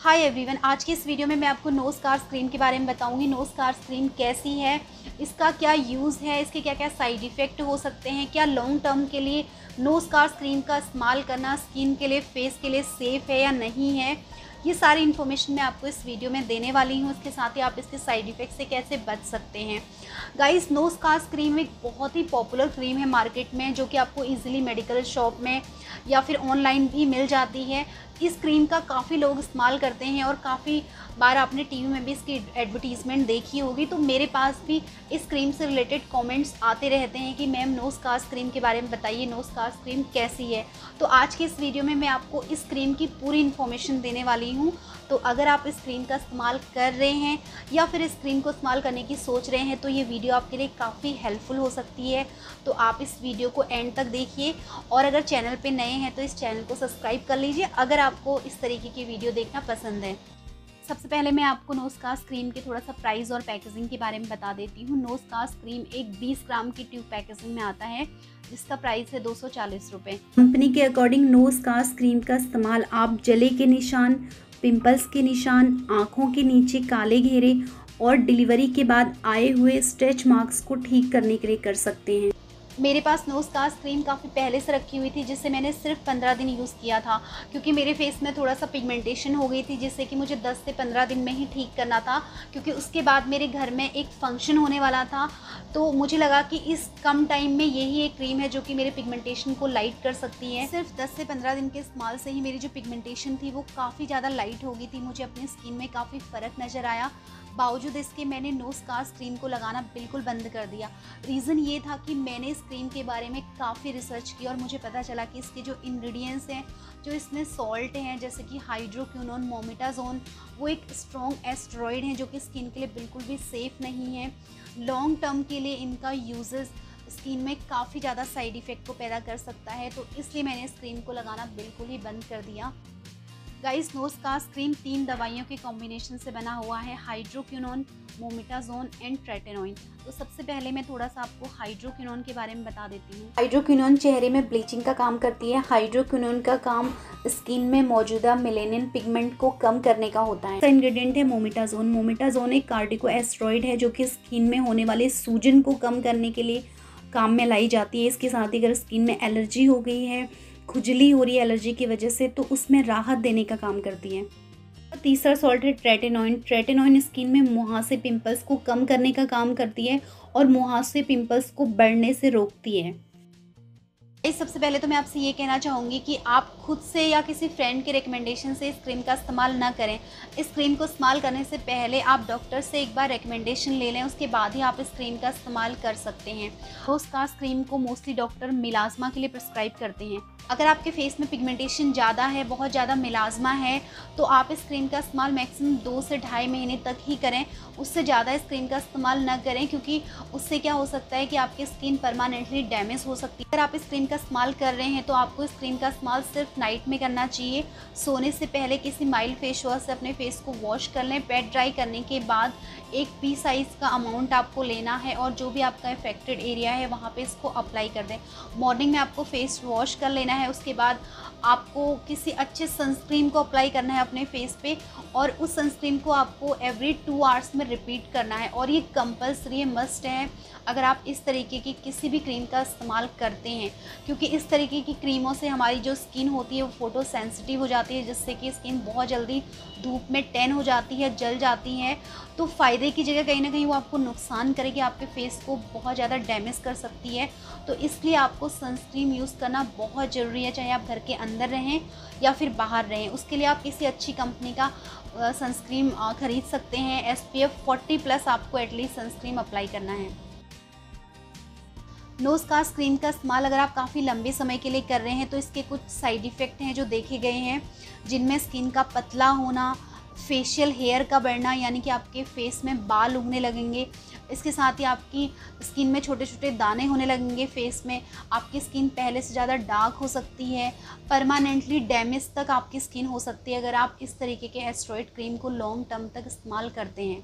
Hi everyone, आज की इस वीडियो में मैं आपको नो स्कार्स क्रीम के बारे में बताऊंगी। नो स्कार्स क्रीम कैसी है, इसका क्या यूज़ है, इसके क्या क्या साइड इफ़ेक्ट हो सकते हैं, क्या लॉन्ग टर्म के लिए नो स्कार्स क्रीम का इस्तेमाल करना स्किन के लिए, फेस के लिए सेफ़ है या नहीं है, ये सारी इन्फॉर्मेशन मैं आपको इस वीडियो में देने वाली हूँ। इसके साथ ही आप इसके साइड इफ़ेक्ट से कैसे बच सकते हैं। गाइस, नो स्कार्स क्रीम एक बहुत ही पॉपुलर क्रीम है मार्केट में, जो कि आपको ईजिली मेडिकल शॉप में या फिर ऑनलाइन भी मिल जाती है। इस क्रीम का काफ़ी लोग इस्तेमाल करते हैं और काफ़ी बार आपने टीवी में भी इसकी एडवर्टीज़मेंट देखी होगी। तो मेरे पास भी इस क्रीम से रिलेटेड कमेंट्स आते रहते हैं कि मैम नो स्कार्स क्रीम के बारे में बताइए, नो स्कार्स क्रीम कैसी है। तो आज के इस वीडियो में मैं आपको इस क्रीम की पूरी इन्फॉर्मेशन देने वाली हूँ। तो अगर आप इस क्रीम का इस्तेमाल कर रहे हैं या फिर इस क्रीम को इस्तेमाल करने की सोच रहे हैं तो ये वीडियो आपके लिए काफ़ी हेल्पफुल हो सकती है। तो आप इस वीडियो को एंड तक देखिए और अगर चैनल पे नए हैं तो इस चैनल को सब्सक्राइब कर लीजिए अगर आपको इस तरीके की वीडियो देखना पसंद है। सबसे पहले मैं आपको नो स्कार्स क्रीम के थोड़ा सा प्राइस और पैकेजिंग के बारे में बता देती हूँ। नो स्कार्स क्रीम एक 20 ग्राम की ट्यूब पैकेजिंग में आता है, जिसका प्राइस है 240 रुपये। कंपनी के अकॉर्डिंग नो स्कार्स क्रीम का इस्तेमाल आप जले के निशान, पिंपल्स के निशान, आँखों के नीचे काले घेरे और डिलीवरी के बाद आए हुए स्ट्रेच मार्क्स को ठीक करने के लिए कर सकते हैं। मेरे पास नो स्कार्स क्रीम काफ़ी पहले से रखी हुई थी, जिससे मैंने सिर्फ 15 दिन यूज़ किया था, क्योंकि मेरे फेस में थोड़ा सा पिगमेंटेशन हो गई थी, जिससे कि मुझे 10 से 15 दिन में ही ठीक करना था। क्योंकि उसके बाद मेरे घर में एक फंक्शन होने वाला था, तो मुझे लगा कि इस कम टाइम में यही एक क्रीम है जो कि मेरे पिगमेंटेशन को लाइट कर सकती है। सिर्फ 10 से 15 दिन के इस्तेमाल से ही मेरी जो पिगमेंटेशन थी वो काफ़ी ज़्यादा लाइट हो गई थी, मुझे अपनी स्किन में काफ़ी फ़र्क नज़र आया। बावजूद इसके मैंने नो स्कार्स क्रीम को लगाना बिल्कुल बंद कर दिया। रीज़न ये था कि मैंने इस क्रीम के बारे में काफ़ी रिसर्च की और मुझे पता चला कि इसके जो इंग्रेडिएंट्स हैं, जो इसमें सॉल्ट हैं जैसे कि हाइड्रोक्विनोन, मोमेटाजोन, वो एक स्ट्रॉन्ग एस्टेरॉइड हैं जो कि स्किन के लिए बिल्कुल भी सेफ़ नहीं है। लॉन्ग टर्म के लिए इनका यूजेस स्किन में काफ़ी ज़्यादा साइड इफ़ेक्ट को पैदा कर सकता है, तो इसलिए मैंने इस क्रीम को लगाना बिल्कुल ही बंद कर दिया। गाइस, नो स्कार्स क्रीम 3 दवाइयों के कॉम्बिनेशन से बना हुआ है, हाइड्रोक्विनोन, मोमेटाजोन एंड ट्रेटेनॉइन। तो सबसे पहले मैं थोड़ा सा आपको हाइड्रोक्विनोन के बारे में बता देती हूँ। हाइड्रोक्विनोन चेहरे में ब्लीचिंग का काम करती है। हाइड्रोक्विनोन का काम स्किन में मौजूदा मेलेनिन पिगमेंट को कम करने का होता है। इंग्रेडिएंट है मोमेटाजोन। मोमेटाजोन एक कार्टिकोस्टेरॉइड है जो कि स्किन में होने वाले सूजन को कम करने के लिए काम में लाई जाती है। इसके साथ ही अगर स्किन में एलर्जी हो गई है, खुजली हो रही है एलर्जी की वजह से, तो उसमें राहत देने का काम करती है। तीसरा सॉल्ट है ट्रेटेनॉइन। ट्रेटेनॉइन स्किन में मुहासे, पिंपल्स को कम करने का काम करती है और मुहासे, पिंपल्स को बढ़ने से रोकती है। सबसे पहले तो मैं आपसे ये कहना चाहूँगी कि आप खुद से या किसी फ्रेंड के रिकमेंडेशन से इस क्रीम का इस्तेमाल ना करें। इस क्रीम को इस्तेमाल करने से पहले आप डॉक्टर से एक बार रिकमेंडेशन ले लें, उसके बाद ही आप इस क्रीम का इस्तेमाल कर सकते हैं। नो स्कार्स क्रीम को मोस्टली डॉक्टर मिलाज़मा के लिए प्रिस्क्राइब करते हैं। अगर आपके फेस में पिगमेंटेशन ज़्यादा है, बहुत ज़्यादा मिलाज़मा है, तो आप इस क्रीम का इस्तेमाल मैक्सिमम 2 से ढाई महीने तक ही करें। उससे ज़्यादा इस क्रीम का इस्तेमाल ना करें, क्योंकि उससे क्या हो सकता है कि आपकी स्किन परमानेंटली डैमेज हो सकती है। अगर आप इस क्रीम का इस्तेमाल कर रहे हैं तो आपको इस क्रीम का इस्तेमाल सिर्फ नाइट में करना चाहिए। सोने से पहले किसी माइल्ड फेस वॉश से अपने फेस को वॉश कर लें। वेट ड्राई करने के बाद एक पी साइज़ का अमाउंट आपको लेना है और जो भी आपका इफेक्टेड एरिया है वहाँ पे इसको अप्लाई कर दें। मॉर्निंग में आपको फेस वॉश कर लेना है, उसके बाद आपको किसी अच्छे सनस्क्रीन को अप्लाई करना है अपने फेस पे और उस सनस्क्रीन को आपको एवरी 2 आवर्स में रिपीट करना है और ये कंपल्सरी मस्ट है अगर आप इस तरीके की किसी भी क्रीम का इस्तेमाल करते हैं, क्योंकि इस तरीके की क्रीमों से हमारी जो स्किन होती है वो फोटो सेंसिटिव हो जाती है, जिससे कि स्किन बहुत जल्दी धूप में टैन हो जाती है, जल जाती है। तो फ़ायदे की जगह कहीं ना कहीं वो आपको नुकसान करेगी, आपके फेस को बहुत ज़्यादा डैमेज कर सकती है। तो इसलिए आपको सनस्क्रीन यूज़ करना बहुत ज़रूरी है, चाहे आप घर के अंदर रहें या फिर बाहर रहें। उसके लिए आप किसी अच्छी कंपनी का सनस्क्रीन ख़रीद सकते हैं। SPF 40+ आपको एटलीस्ट सनस्क्रीन अप्लाई करना है। नो स्कार्स क्रीम का इस्तेमाल अगर आप काफ़ी लंबे समय के लिए कर रहे हैं तो इसके कुछ साइड इफ़ेक्ट हैं जो देखे गए हैं, जिनमें स्किन का पतला होना, फेशियल हेयर का बढ़ना, यानी कि आपके फेस में बाल उगने लगेंगे। इसके साथ ही आपकी स्किन में छोटे छोटे दाने होने लगेंगे, फेस में आपकी स्किन पहले से ज़्यादा डार्क हो सकती है, परमानेंटली डैमेज तक आपकी स्किन हो सकती है अगर आप इस तरीके के एस्टेरॉइड क्रीम को लॉन्ग टर्म तक इस्तेमाल करते हैं।